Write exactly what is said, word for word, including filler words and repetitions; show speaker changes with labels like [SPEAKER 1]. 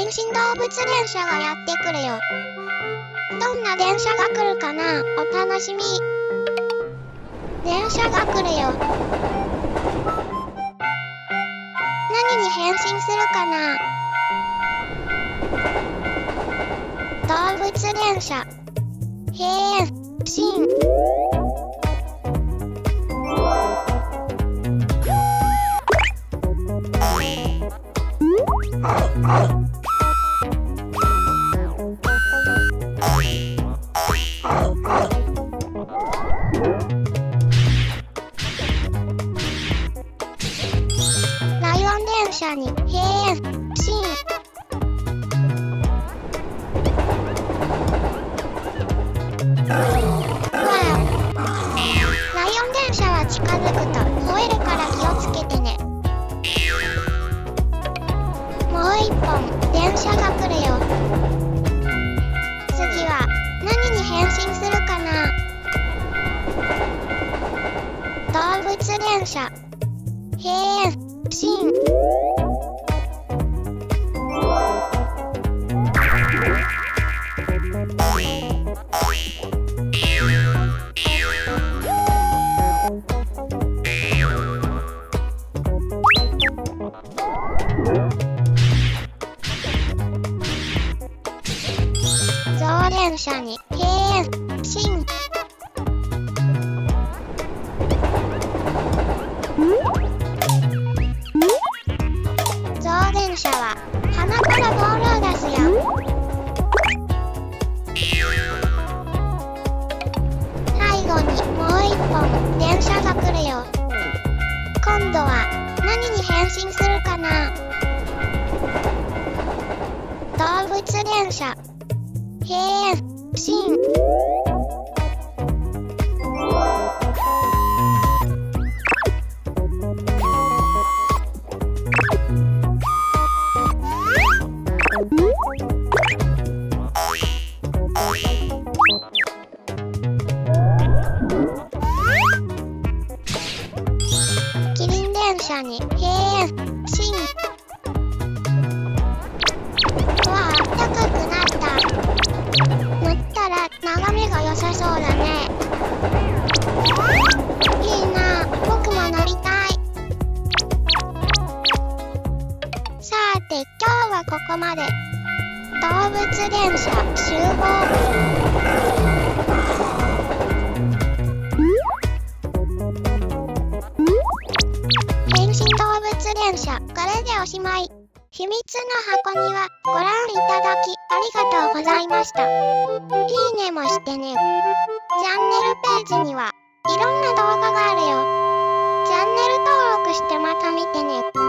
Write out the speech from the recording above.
[SPEAKER 1] 身動物電車がやってくるよ。どんな電車が来るかな、お楽しみ。電車が来るよ。何に変身するかな。動物電車変身。ライオン電車に変身。ライオン電車は近づくと吠えるから気をつけてね。もう一本電車が来るよ。次は何に変身するかな。動物電車変身。ゾウ電車に変身。ゾウ電車は鼻からボールを出すよ。最後にもう一本電車が来るよ。今度は何に変身するかな。動物電車変身。キリン電車に変身。うわあ、高くなった。乗ったら眺めが良さそうだね。いいなあ、僕も乗りたい。さて、今日はここまで。動物電車集合。変身動物電車、これでおしまい。秘密の箱庭、ご覧いただきありがとうございました。いいねもしてね。チャンネルページにはいろんな動画があるよ。チャンネル登録してまた見てね。